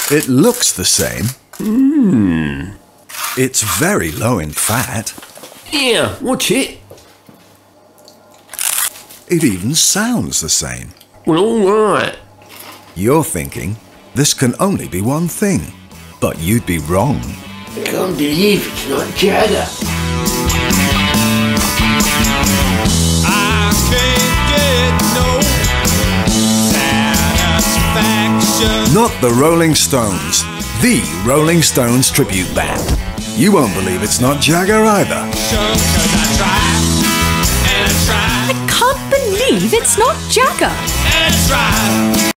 It looks the same. It's very low in fat. Yeah, watch it. It even sounds the same. Well, alright. You're thinking this can only be one thing, but you'd be wrong. I can't believe it's not Jagger. I can't get no satisfaction. Not the Rolling Stones, the Rolling Stones tribute band. You won't believe it's not Jagger either. 'Cause I tried and I tried I can't believe it's not Jagger. and I tried.